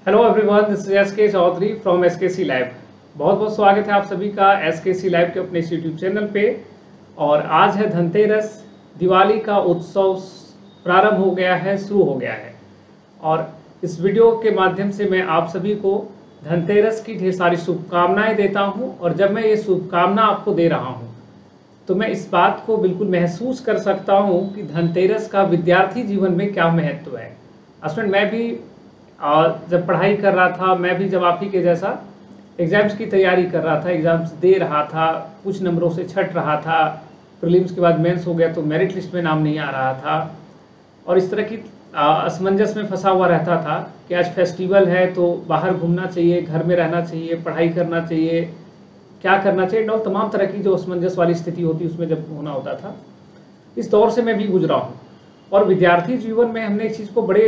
Hello everyone, this is SK Chaudhary from SKC lab. बहुत बहुत स्वागत है आप सभी का एसकेसी लैब के अपने यूट्यूब चैनल पे। और आज है धनतेरस। दिवाली का उत्सव प्रारंभ हो गया है, शुरू हो गया है। और इस वीडियो के माध्यम से मैं आप सभी को धनतेरस की ढेर सारी शुभकामनाएं देता हूं। और जब मैं ये शुभकामना आपको दे रहा हूं तो मैं इस बात को बिल्कुल महसूस कर सकता हूं कि धनतेरस का विद्यार्थी जीवन में क्या महत्व है। स्टूडेंट, मैं भी जब पढ़ाई कर रहा था, मैं भी जब आप ही के जैसा एग्जाम्स की तैयारी कर रहा था, एग्जाम्स दे रहा था, कुछ नंबरों से छट रहा था, प्रीलिम्स के बाद मेंस हो गया तो मेरिट लिस्ट में नाम नहीं आ रहा था। और इस तरह की असमंजस में फंसा हुआ रहता था कि आज फेस्टिवल है तो बाहर घूमना चाहिए, घर में रहना चाहिए, पढ़ाई करना चाहिए, क्या करना चाहिए, और तमाम तरह की जो असमंजस वाली स्थिति होती उसमें जब होना होता था। इस दौर से मैं भी गुजरा हूँ। और विद्यार्थी जीवन में हमने इस चीज़ को बड़े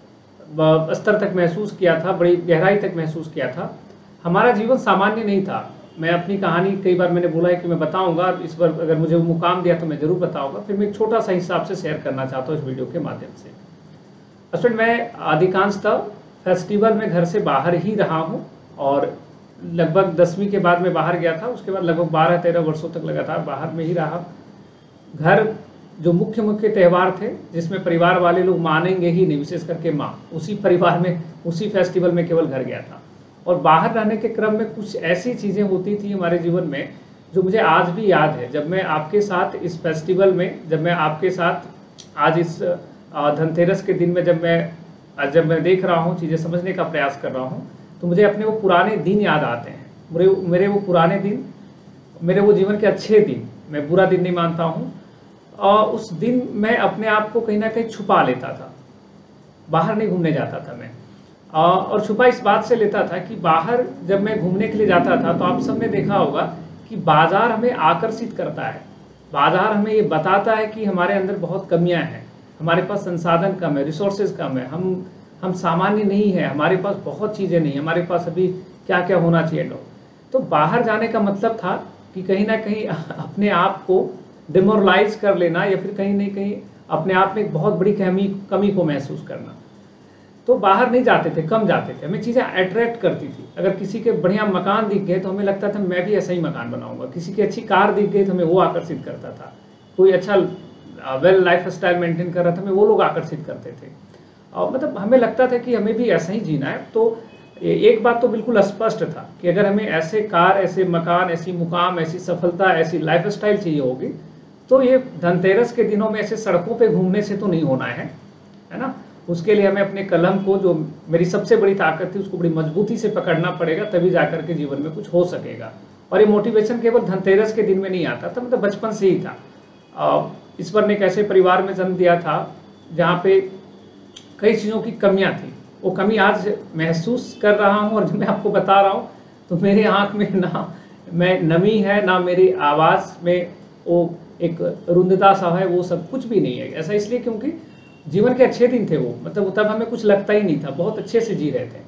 स्तर तक महसूस किया था, बड़ी गहराई तक महसूस किया था। हमारा जीवन सामान्य नहीं था। मैं अपनी कहानी कई बार मैंने बोला है कि मैं बताऊंगा, इस बार अगर मुझे मुकाम दिया तो मैं जरूर बताऊंगा। फिर मैं एक छोटा सा हिस्सा आपसे शेयर करना चाहता हूँ इस वीडियो के माध्यम से। असल मैं अधिकांशतः फेस्टिवल में घर से बाहर ही रहा हूँ। और लगभग 10वीं के बाद मैं बाहर गया था, उसके बाद लगभग 12-13 वर्षों तक लगातार बाहर में ही रहा। घर जो मुख्य मुख्य त्यौहार थे जिसमें परिवार वाले लोग मानेंगे ही नहीं, विशेष करके माँ, उसी परिवार में उसी फेस्टिवल में केवल घर गया था। और बाहर रहने के क्रम में कुछ ऐसी चीज़ें होती थी हमारे जीवन में जो मुझे आज भी याद है। जब मैं आपके साथ इस फेस्टिवल में, जब मैं आपके साथ आज इस धनतेरस के दिन में जब मैं देख रहा हूँ, चीज़ें समझने का प्रयास कर रहा हूँ, तो मुझे अपने वो पुराने दिन याद आते हैं। मेरे वो पुराने दिन, मेरे वो जीवन के अच्छे दिन, मैं बुरा दिन नहीं मानता हूँ। उस दिन मैं अपने आप को कहीं ना कहीं छुपा लेता था, बाहर नहीं घूमने जाता था मैं। और छुपा इस बात से लेता था कि बाहर जब मैं घूमने के लिए जाता था तो आप सबने देखा होगा कि बाजार हमें आकर्षित करता है। बाजार हमें ये बताता है कि हमारे अंदर बहुत कमियां हैं, हमारे पास संसाधन कम है, रिसोर्सेज कम है, हम सामान्य नहीं है, हमारे पास बहुत चीज़ें नहीं, हमारे पास अभी क्या क्या होना चाहिए लोग। तो बाहर जाने का मतलब था कि कहीं ना कहीं अपने आप को डिमोरलाइज कर लेना, या फिर कहीं ना कहीं अपने आप में एक बहुत बड़ी कमी को महसूस करना। तो बाहर नहीं जाते थे, कम जाते थे। हमें चीज़ें अट्रैक्ट करती थी। अगर किसी के बढ़िया मकान दिख गए तो हमें लगता था मैं भी ऐसा ही मकान बनाऊंगा। किसी की अच्छी कार दिख गई तो हमें वो आकर्षित करता था। कोई अच्छा वेल लाइफ स्टाइल मेंटेन कर रहा था, हमें वो लोग आकर्षित करते थे। और मतलब हमें लगता था कि हमें भी ऐसा ही जीना है। तो एक बात तो बिल्कुल स्पष्ट था कि अगर हमें ऐसे कार, ऐसे मकान, ऐसी मुकाम, ऐसी सफलता, ऐसी लाइफ स्टाइल चाहिए होगी तो ये धनतेरस के दिनों में ऐसे सड़कों पे घूमने से तो नहीं होना है ना। उसके लिए हमें अपने कलम को, जो मेरी सबसे बड़ी ताकत थी, उसको बड़ी मजबूती से पकड़ना पड़ेगा, तभी जाकर के जीवन में कुछ हो सकेगा। और ये मोटिवेशन केवल धनतेरस के दिन में नहीं आता था, मतलब बचपन से ही था। ईश्वर ने एक ऐसे परिवार में जन्म दिया था जहाँ पे कई चीज़ों की कमियाँ थी। वो कमी आज महसूस कर रहा हूँ, और जब मैं आपको बता रहा हूँ तो मेरे आँख में ना मैं नमी है, ना मेरी आवाज़ में वो एक रुंधता सा है, वो सब कुछ भी नहीं है। ऐसा इसलिए क्योंकि जीवन के अच्छे दिन थे वो, मतलब तब हमें कुछ लगता ही नहीं था, बहुत अच्छे से जी रहे थे।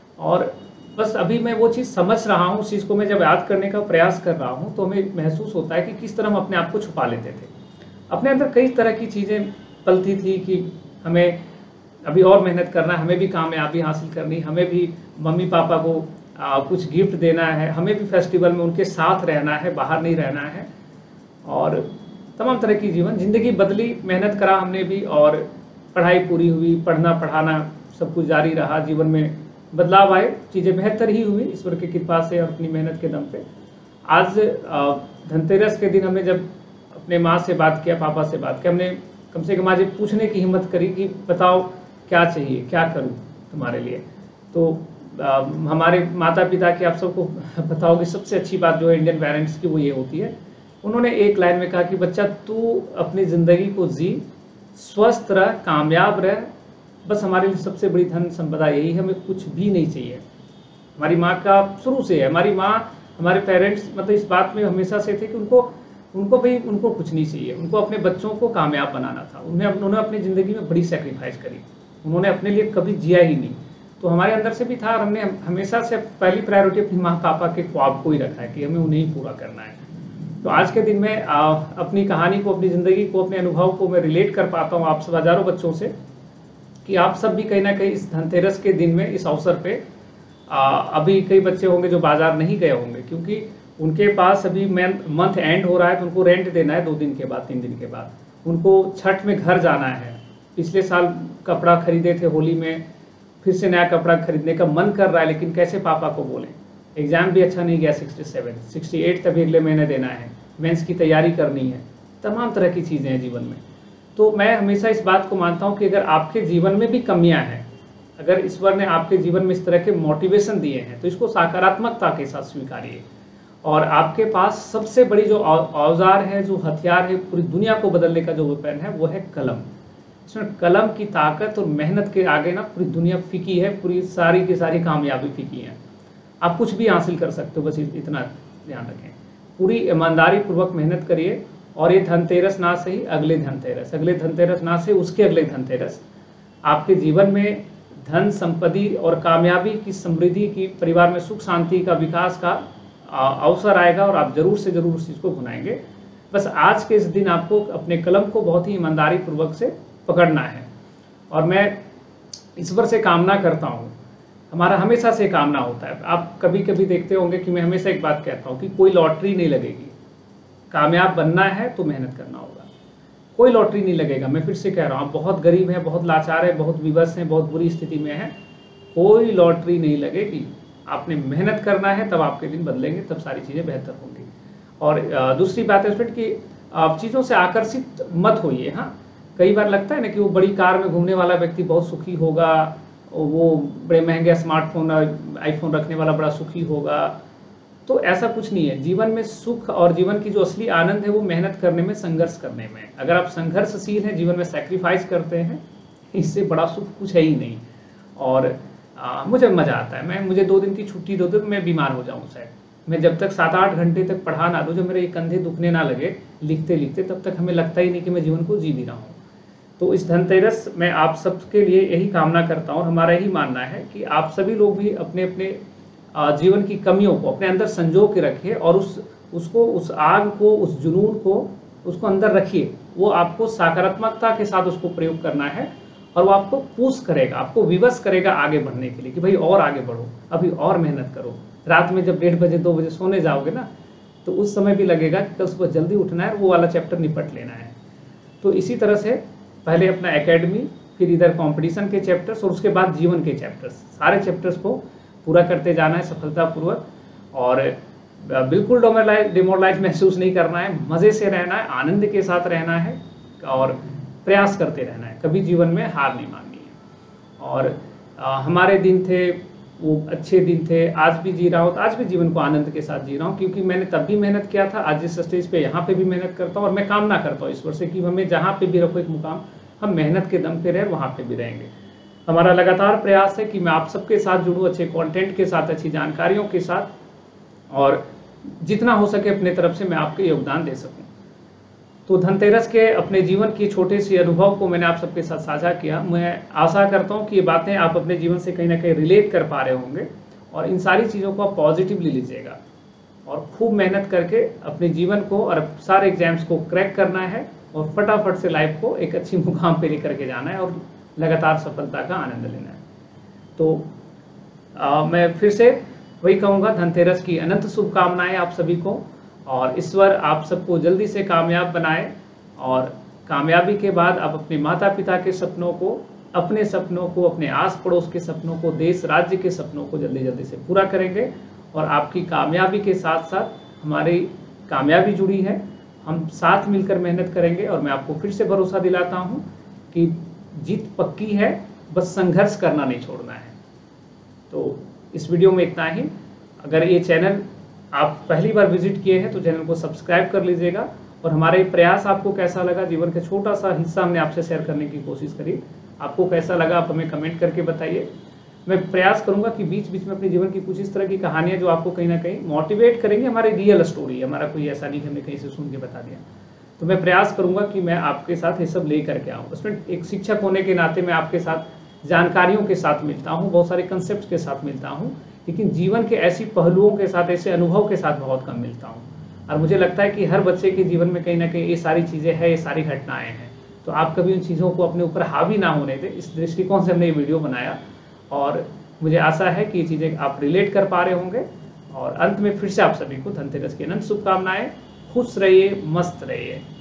और बस अभी मैं वो चीज़ समझ रहा हूँ, उस चीज़ को मैं जब याद करने का प्रयास कर रहा हूँ तो हमें महसूस होता है कि किस तरह हम अपने आप को छुपा लेते थे। अपने अंदर कई तरह की चीज़ें पलती थी कि हमें अभी और मेहनत करना है, हमें भी कामयाबी हासिल करनी, हमें भी मम्मी पापा को कुछ गिफ्ट देना है, हमें भी फेस्टिवल में उनके साथ रहना है, बाहर नहीं रहना है। और तमाम तरह की जीवन जिंदगी बदली, मेहनत करा हमने भी, और पढ़ाई पूरी हुई, पढ़ना पढ़ाना सब कुछ जारी रहा, जीवन में बदलाव आए, चीज़ें बेहतर ही हुई ईश्वर की कृपा से और अपनी मेहनत के दम पे। आज धनतेरस के दिन हमने जब अपने माँ से बात किया, पापा से बात किया, हमने कम से कम आज पूछने की हिम्मत करी कि बताओ क्या चाहिए, क्या करूँ तुम्हारे लिए। तो हमारे माता पिता की आप सबको बताओगे सबसे अच्छी बात जो है इंडियन पेरेंट्स की, वो ये होती है, उन्होंने एक लाइन में कहा कि बच्चा तू अपनी ज़िंदगी को जी, स्वस्थ रह, कामयाब रह, बस हमारे लिए सबसे बड़ी धन संपदा यही है, हमें कुछ भी नहीं चाहिए। हमारी माँ का शुरू से है, हमारी माँ, हमारे पेरेंट्स मतलब इस बात में हमेशा से थे कि उनको कुछ नहीं चाहिए, उनको अपने बच्चों को कामयाब बनाना था। उन्होंने अपनी ज़िंदगी में बड़ी सेक्रीफाइस करी, उन्होंने अपने लिए कभी जिया ही नहीं। तो हमारे अंदर से भी था, और हमने हमेशा से पहली प्रायोरिटी अपनी माँ पापा के ख्वाब को ही रखा है कि हमें उन्हें ही पूरा करना है। तो आज के दिन में अपनी कहानी को, अपनी ज़िंदगी को, अपने अनुभव को मैं रिलेट कर पाता हूँ आप सब हज़ारों बच्चों से, कि आप सब भी कहीं ना कहीं इस धनतेरस के दिन में, इस अवसर पे अभी कई बच्चे होंगे जो बाजार नहीं गए होंगे, क्योंकि उनके पास अभी मंथ एंड हो रहा है, तो उनको रेंट देना है 2 दिन के बाद, 3 दिन के बाद, उनको छठ में घर जाना है। पिछले साल कपड़ा खरीदे थे होली में, फिर से नया कपड़ा खरीदने का मन कर रहा है, लेकिन कैसे पापा को बोलें। एग्जाम भी अच्छा नहीं गया, 67, 68 तभी अगले महीने देना है, मेंस की तैयारी करनी है, तमाम तरह की चीज़ें हैं जीवन में। तो मैं हमेशा इस बात को मानता हूँ कि अगर आपके जीवन में भी कमियां हैं, अगर ईश्वर ने आपके जीवन में इस तरह के मोटिवेशन दिए हैं, तो इसको सकारात्मकता के साथ स्वीकारिए। और आपके पास सबसे बड़ी जो औजार है, जो हथियार है पूरी दुनिया को बदलने का जो वेपन है, वो है कलम। इसमें कलम की ताकत और मेहनत के आगे ना पूरी दुनिया फीकी है, पूरी सारी की सारी कामयाबी फीकी है। आप कुछ भी हासिल कर सकते हो, बस इतना ध्यान रखें। पूरी ईमानदारी पूर्वक मेहनत करिए, और ये धनतेरस ना सही, अगले धनतेरस, अगले धनतेरस ना सही, उसके अगले धनतेरस आपके जीवन में धन संपत्ति और कामयाबी की, समृद्धि की, परिवार में सुख शांति का, विकास का अवसर आएगा, और आप जरूर से जरूर उस चीज़ को भुनाएंगे। बस आज के इस दिन आपको अपने कलम को बहुत ही ईमानदारी पूर्वक से पकड़ना है। और मैं ईश्वर से कामना करता हूँ, हमारा हमेशा से कामना होता है, आप कभी कभी देखते होंगे कि मैं हमेशा एक बात कहता हूँ कि कोई लॉटरी नहीं लगेगी, कामयाब बनना है तो मेहनत करना होगा, कोई लॉटरी नहीं लगेगा। मैं फिर से कह रहा हूँ, आप बहुत गरीब हैं, बहुत लाचार हैं, बहुत विवश हैं, बहुत बुरी स्थिति में हैं, कोई लॉटरी नहीं लगेगी। आपने मेहनत करना है, तब आपके दिन बदलेंगे, तब सारी चीज़ें बेहतर होंगी। और दूसरी बात है स्टूडेंट कि आप चीज़ों से आकर्षित मत होइए। हाँ, कई बार लगता है ना कि वो बड़ी कार में घूमने वाला व्यक्ति बहुत सुखी होगा, वो बड़े महंगे स्मार्टफोन, आईफोन रखने वाला बड़ा सुखी होगा, तो ऐसा कुछ नहीं है। जीवन में सुख और जीवन की जो असली आनंद है वो मेहनत करने में, संघर्ष करने में। अगर आप संघर्षशील हैं, जीवन में सैक्रिफाइस करते हैं, इससे बड़ा सुख कुछ है ही नहीं। और मुझे मजा आता है, मुझे 2 दिन की छुट्टी दो तो मैं बीमार हो जाऊं शायद, मैं जब तक 7-8 घंटे तक पढ़ा ना दूं, जब मेरे ये कंधे दुखने ना लगे लिखते लिखते, तब तक हमें लगता ही नहीं कि मैं जीवन को जी भी रहा हूँ। तो इस धनतेरस में आप सबके लिए यही कामना करता हूँ, और हमारा यही मानना है कि आप सभी लोग भी अपने अपने जीवन की कमियों को अपने अंदर संजो के रखिए, और उस आग को, उस जुनून को, उसको अंदर रखिए। वो आपको सकारात्मकता के साथ उसको प्रयोग करना है, और वो आपको पुश करेगा, आपको विवश करेगा आगे बढ़ने के लिए कि भाई और आगे बढ़ो, अभी और मेहनत करो। रात में जब 1:30 बजे 2 बजे सोने जाओगे ना, तो उस समय भी लगेगा कि कल सुबह जल्दी उठना है, वो वाला चैप्टर निपट लेना है। तो इसी तरह से पहले अपना एकेडमी, फिर इधर कंपटीशन के चैप्टर्स, और उसके बाद जीवन के चैप्टर्स, सारे चैप्टर्स को पूरा करते जाना है सफलतापूर्वक। और बिल्कुल डिमोरलाइज महसूस नहीं करना है, मज़े से रहना है, आनंद के साथ रहना है, और प्रयास करते रहना है, कभी जीवन में हार नहीं माननी है। और हमारे दिन थे वो अच्छे दिन थे, आज भी जी रहा हूँ, तो आज भी जीवन को आनंद के साथ जी रहा हूँ, क्योंकि मैंने तब भी मेहनत किया था, आज इस स्टेज पे यहाँ पे भी मेहनत करता हूँ। और मैं कामना करता हूँ ईश्वर से कि हमें जहाँ पे भी रखो एक मुकाम, हम मेहनत के दम पे रहे, वहाँ पे भी रहेंगे। हमारा लगातार प्रयास है कि मैं आप सबके साथ जुड़ूँ, अच्छे कंटेंट के साथ, अच्छी जानकारियों के साथ, और जितना हो सके अपने तरफ से मैं आपके योगदान दे सकूं। तो धनतेरस के अपने जीवन की छोटे सी अनुभव को मैंने आप सबके साथ साझा किया। मैं आशा करता हूं कि ये बातें आप अपने जीवन से कहीं ना कहीं रिलेट कर पा रहे होंगे, और इन सारी चीज़ों को आप पॉजिटिवली लीजिएगा, और खूब मेहनत करके अपने जीवन को और सारे एग्जाम्स को क्रैक करना है, और फटाफट से लाइफ को एक अच्छी मुकाम पे लेकर के जाना है, और लगातार सफलता का आनंद लेना है। तो मैं फिर से वही कहूँगा, धनतेरस की अनंत शुभकामनाएं आप सभी को, और ईश्वर आप सबको जल्दी से कामयाब बनाए। और कामयाबी के बाद आप अपने माता पिता के सपनों को, अपने सपनों को, अपने आस पड़ोस के सपनों को, देश राज्य के सपनों को जल्दी जल्दी से पूरा करेंगे। और आपकी कामयाबी के साथ साथ हमारी कामयाबी जुड़ी है, हम साथ मिलकर मेहनत करेंगे। और मैं आपको फिर से भरोसा दिलाता हूँ कि जीत पक्की है, बस संघर्ष करना नहीं छोड़ना है। तो इस वीडियो में इतना ही। अगर ये चैनल आप पहली बार विजिट किए हैं तो चैनल को सब्सक्राइब कर लीजिएगा। और हमारा ये प्रयास आपको कैसा लगा, जीवन का छोटा सा हिस्सा हमने आपसे शेयर करने की कोशिश करी, आपको कैसा लगा आप हमें कमेंट करके बताइए। मैं प्रयास करूंगा कि बीच बीच में अपने जीवन की कुछ इस तरह की कहानियां जो आपको कहीं ना कहीं मोटिवेट करेंगी, हमारी रियल स्टोरी, हमारा कोई ऐसा नहीं हमने कहीं से सुन के बता दिया। तो मैं प्रयास करूंगा कि मैं आपके साथ ये सब ले करके आऊँ। उसमें एक शिक्षक होने के नाते मैं आपके साथ जानकारियों के साथ मिलता हूँ, बहुत सारे कंसेप्ट के साथ मिलता हूँ, लेकिन जीवन के ऐसी पहलुओं के साथ, ऐसे अनुभव के साथ बहुत कम मिलता हूँ। और मुझे लगता है कि हर बच्चे के जीवन में कहीं ना कहीं ये सारी चीज़ें हैं, ये सारी घटनाएं हैं। तो आप कभी उन चीज़ों को अपने ऊपर हावी ना होने दें। इस दृष्टिकोण से हमने ये वीडियो बनाया और मुझे आशा है कि ये चीज़ें आप रिलेट कर पा रहे होंगे। और अंत में फिर से आप सभी को धनतेरस की अनंत शुभकामनाएं। खुश रहिए, मस्त रहिए।